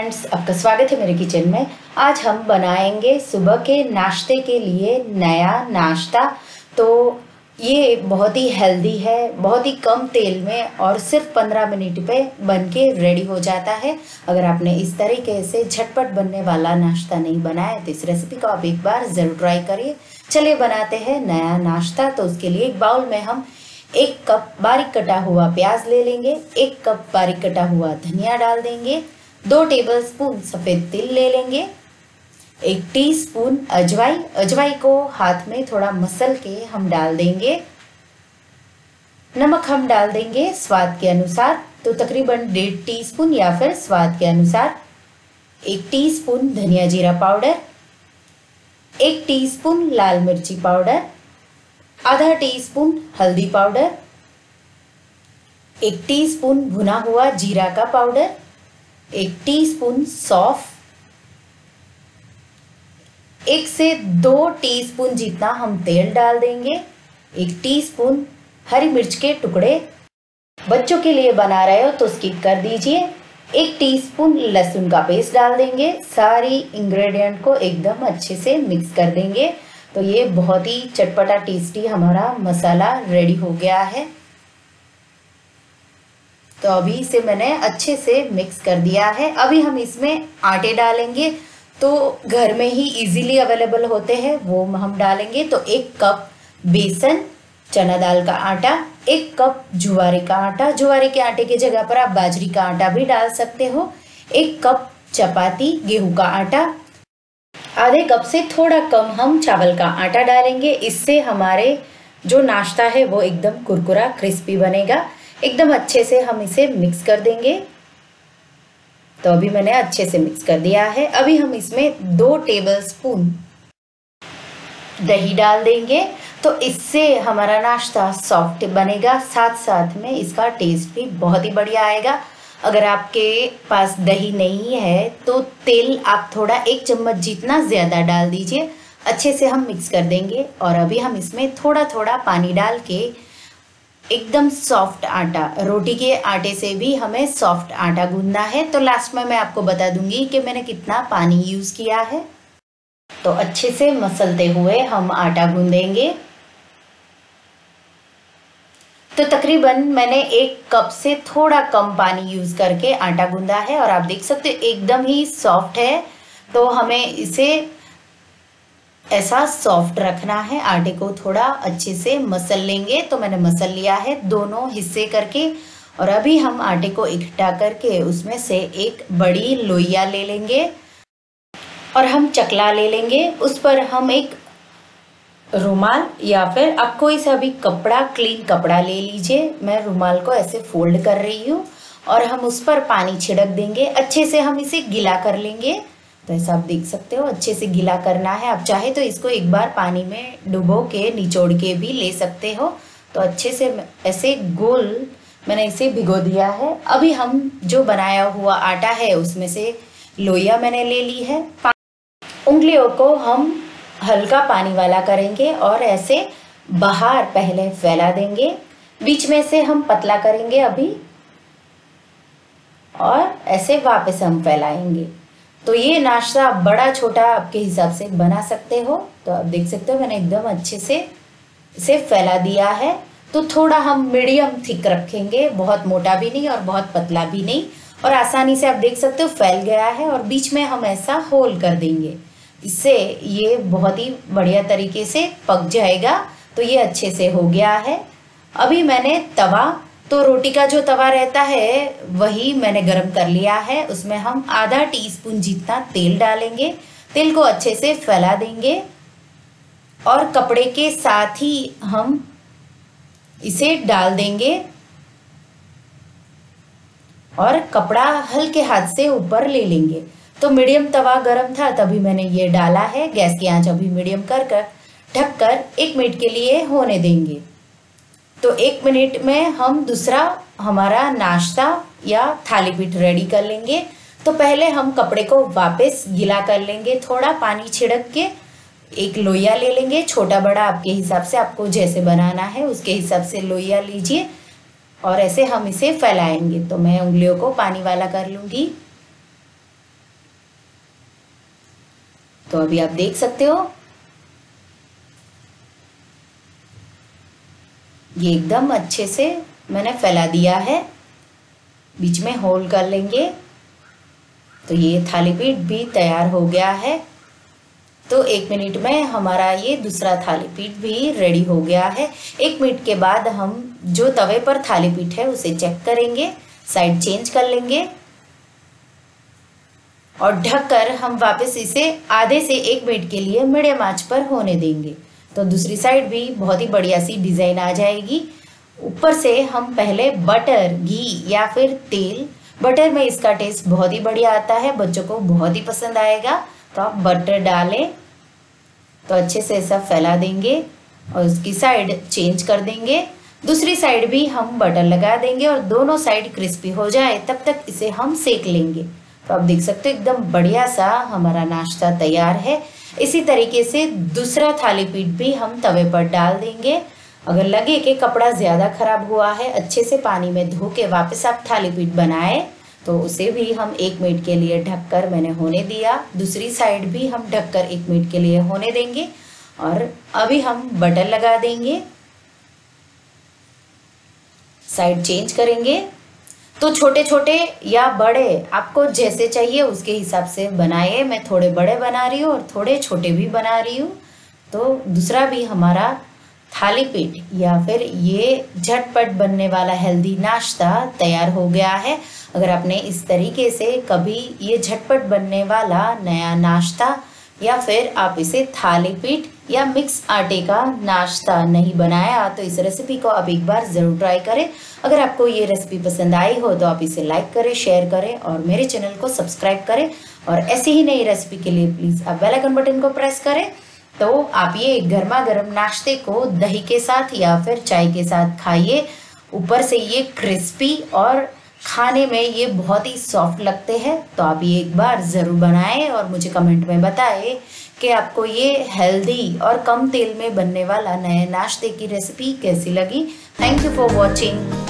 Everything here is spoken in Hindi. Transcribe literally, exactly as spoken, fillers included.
फ्रेंड्स, आपका स्वागत है मेरे किचन में। आज हम बनाएंगे सुबह के नाश्ते के लिए नया नाश्ता। तो ये बहुत ही हेल्दी है, बहुत ही कम तेल में और सिर्फ पंद्रह मिनट पे बन के रेडी हो जाता है। अगर आपने इस तरीके से झटपट बनने वाला नाश्ता नहीं बनाया तो इस रेसिपी को आप एक बार ज़रूर ट्राई करिए। चलिए बनाते हैं नया नाश्ता। तो उसके लिए एक बाउल में हम एक कप बारीक कटा हुआ प्याज ले लेंगे, एक कप बारीक कटा हुआ धनिया डाल देंगे, दो टेबलस्पून सफ़ेद तिल ले लेंगे, एक टीस्पून अजवाई अजवाई को हाथ में थोड़ा मसल के हम डाल देंगे। नमक हम डाल देंगे स्वाद के अनुसार, तो तकरीबन डेढ़ टीस्पून या फिर स्वाद के अनुसार। एक टीस्पून धनिया जीरा पाउडर, एक टीस्पून लाल मिर्ची पाउडर, आधा टीस्पून हल्दी पाउडर, एक टीस्पून भुना हुआ जीरा का पाउडर, एक टीस्पून सौंफ, एक से दो टीस्पून जितना हम तेल डाल देंगे, एक टीस्पून हरी मिर्च के टुकड़े। बच्चों के लिए बना रहे हो तो स्किप कर दीजिए। एक टीस्पून लहसुन का पेस्ट डाल देंगे। सारी इंग्रेडिएंट को एकदम अच्छे से मिक्स कर देंगे। तो ये बहुत ही चटपटा टेस्टी हमारा मसाला रेडी हो गया है। तो अभी इसे मैंने अच्छे से मिक्स कर दिया है। अभी हम इसमें आटे डालेंगे, तो घर में ही इजीली अवेलेबल होते हैं वो हम डालेंगे। तो एक कप बेसन चना दाल का आटा, एक कप जुआरे का आटा, जुआरे के आटे की जगह पर आप बाजरी का आटा भी डाल सकते हो, एक कप चपाती गेहूं का आटा, आधे कप से थोड़ा कम हम चावल का आटा डालेंगे। इससे हमारे जो नाश्ता है वो एकदम कुरकुरा क्रिस्पी बनेगा। एकदम अच्छे से हम इसे मिक्स कर देंगे। तो अभी मैंने अच्छे से मिक्स कर दिया है। अभी हम इसमें दो टेबलस्पून दही डाल देंगे, तो इससे हमारा नाश्ता सॉफ्ट बनेगा, साथ साथ में इसका टेस्ट भी बहुत ही बढ़िया आएगा। अगर आपके पास दही नहीं है तो तेल आप थोड़ा एक चम्मच जितना ज़्यादा डाल दीजिए। अच्छे से हम मिक्स कर देंगे और अभी हम इसमें थोड़ा थोड़ा पानी डाल के एकदम सॉफ्ट आटा, रोटी के आटे से भी हमें सॉफ्ट आटा गूंदना है। तो लास्ट में मैं आपको बता दूंगी कि मैंने कितना पानी यूज़ किया है। तो अच्छे से मसलते हुए हम आटा गूंदेंगे। तो तकरीबन मैंने एक कप से थोड़ा कम पानी यूज़ करके आटा गूंदा है और आप देख सकते हो एकदम ही सॉफ्ट है। तो हमें इसे ऐसा सॉफ्ट रखना है। आटे को थोड़ा अच्छे से मसल लेंगे। तो मैंने मसल लिया है दोनों हिस्से करके और अभी हम आटे को इकट्ठा करके उसमें से एक बड़ी लोइया ले लेंगे और हम चकला ले लेंगे। उस पर हम एक रुमाल या फिर आप कोई सा भी कपड़ा, क्लीन कपड़ा ले लीजिए। मैं रुमाल को ऐसे फोल्ड कर रही हूँ और हम उस पर पानी छिड़क देंगे। अच्छे से हम इसे गीला कर लेंगे। तो ऐसा आप देख सकते हो अच्छे से गीला करना है। आप चाहे तो इसको एक बार पानी में डुबो के निचोड़ के भी ले सकते हो। तो अच्छे से ऐसे गोल मैंने इसे भिगो दिया है। अभी हम जो बनाया हुआ आटा है उसमें से लोइया मैंने ले ली है। उंगलियों को हम हल्का पानी वाला करेंगे और ऐसे बाहर पहले फैला देंगे, बीच में से हम पतला करेंगे अभी और ऐसे वापस हम फैलाएंगे। तो ये नाश्ता बड़ा छोटा आपके हिसाब से बना सकते हो। तो आप देख सकते हो मैंने एकदम अच्छे से इसे फैला दिया है। तो थोड़ा हम मीडियम थिक रखेंगे, बहुत मोटा भी नहीं और बहुत पतला भी नहीं। और आसानी से आप देख सकते हो फैल गया है और बीच में हम ऐसा होल कर देंगे। इससे ये बहुत ही बढ़िया तरीके से पक जाएगा। तो ये अच्छे से हो गया है। अभी मैंने तवा, तो रोटी का जो तवा रहता है वही मैंने गरम कर लिया है। उसमें हम आधा टीस्पून जितना तेल डालेंगे। तेल को अच्छे से फैला देंगे और कपड़े के साथ ही हम इसे डाल देंगे और कपड़ा हल्के हाथ से ऊपर ले लेंगे। तो मीडियम तवा गरम था तभी मैंने ये डाला है। गैस की आंच अभी मीडियम कर कर ढक कर एक मिनट के लिए होने देंगे। तो एक मिनट में हम दूसरा हमारा नाश्ता या थाली पीठ रेडी कर लेंगे। तो पहले हम कपड़े को वापस गीला कर लेंगे, थोड़ा पानी छिड़क के एक लोइया ले लेंगे। छोटा बड़ा आपके हिसाब से, आपको जैसे बनाना है उसके हिसाब से लोइया लीजिए और ऐसे हम इसे फैलाएंगे। तो मैं उंगलियों को पानी वाला कर लूँगी। तो अभी आप देख सकते हो ये एकदम अच्छे से मैंने फैला दिया है। बीच में होल कर लेंगे। तो ये थाली पीठ भी तैयार हो गया है। तो एक मिनट में हमारा ये दूसरा थाली पीठ भी रेडी हो गया है। एक मिनट के बाद हम जो तवे पर थाली पीठ है उसे चेक करेंगे, साइड चेंज कर लेंगे और ढककर हम वापस इसे आधे से एक मिनट के लिए मीडियम आंच पर होने देंगे। तो दूसरी साइड भी बहुत ही बढ़िया सी डिज़ाइन आ जाएगी। ऊपर से हम पहले बटर, घी या फिर तेल, बटर में इसका टेस्ट बहुत ही बढ़िया आता है, बच्चों को बहुत ही पसंद आएगा। तो आप बटर डालें तो अच्छे से सब फैला देंगे और उसकी साइड चेंज कर देंगे। दूसरी साइड भी हम बटर लगा देंगे और दोनों साइड क्रिस्पी हो जाए तब तक इसे हम सेक लेंगे। तो आप देख सकते हो एकदम बढ़िया सा हमारा नाश्ता तैयार है। इसी तरीके से दूसरा थाली पीठ भी हम तवे पर डाल देंगे। अगर लगे कि कपड़ा ज़्यादा खराब हुआ है, अच्छे से पानी में धो के वापस आप थाली पीठ बनाए तो उसे भी हम एक मिनट के लिए ढककर मैंने होने दिया। दूसरी साइड भी हम ढककर एक मिनट के लिए होने देंगे और अभी हम बटर लगा देंगे, साइड चेंज करेंगे। तो छोटे छोटे या बड़े आपको जैसे चाहिए उसके हिसाब से बनाइए। मैं थोड़े बड़े बना रही हूँ और थोड़े छोटे भी बना रही हूँ। तो दूसरा भी हमारा थाली पीठ या फिर ये झटपट बनने वाला हेल्दी नाश्ता तैयार हो गया है। अगर आपने इस तरीके से कभी ये झटपट बनने वाला नया नाश्ता या फिर आप इसे थाली पीठ या मिक्स आटे का नाश्ता नहीं बनाया तो इस रेसिपी को आप एक बार ज़रूर ट्राई करें। अगर आपको ये रेसिपी पसंद आई हो तो आप इसे लाइक करें, शेयर करें और मेरे चैनल को सब्सक्राइब करें। और ऐसी ही नई रेसिपी के लिए प्लीज़ आप बेल आइकन बटन को प्रेस करें। तो आप ये गर्मा गर्म नाश्ते को दही के साथ या फिर चाय के साथ खाइए। ऊपर से ये क्रिस्पी और खाने में ये बहुत ही सॉफ्ट लगते हैं। तो आप ये एक बार ज़रूर बनाएं और मुझे कमेंट में बताएं कि आपको ये हेल्दी और कम तेल में बनने वाला नए नाश्ते की रेसिपी कैसी लगी। Thank you for watching.